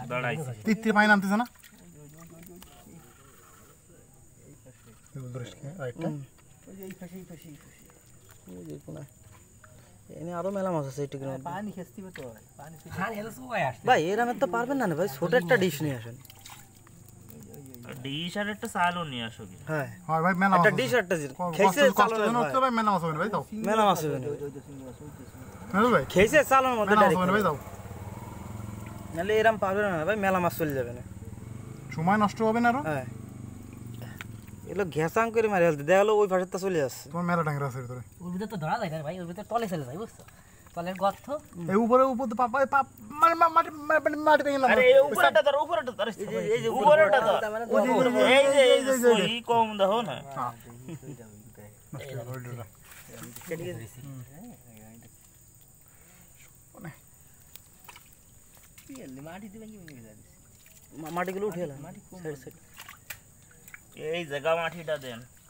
দাঁড়াইছে তিত্তি পানি নামতেছে না আরো মেলা মাছ আছে ভাই এরামের তো পারবেন না ভাই, ছোট একটা ডিশ নিয়ে আসেন। ডিশ আর একটা চালও নিয়ে আসো। হ্যাঁ হ্যাঁ ভাই মেলা একটা ডিশ একটা খেয়েছে চালানো ভাই মেলা মাছ হবে ভাই দাও মেলা মাছ হবে না ভাই খেয়েছে চালানোর মধ্যে মেলা মাছ হবে ভাই দাও নাহলে এরাম পারবেন না ভাই, মেলা মাছ চলে যাবে না, সময় নষ্ট হবে না আরো। হ্যাঁ এগুলো ঘেসাং করে মারি ফেলতে দেখালো ওই পাশে তো চলে আসছে। তোমার মেলা ডাঙ্গরা আছে ভিতরে, ওর ভিতরে তো ধরা যায় না ভাই, ওর ভিতরে তলে চলে যায় বুঝছো, তলের গর্ত এই উপরে তো পাপা মানে মাটি ভেঙে না। আরে এই উপরেটা ধর, উপরেটা ধর, এই যে উপরেটা ধর, এই যে সই কম দাও না। মাটিগুলো উঠে এলাম এই জায়গা মাটিটা দেন।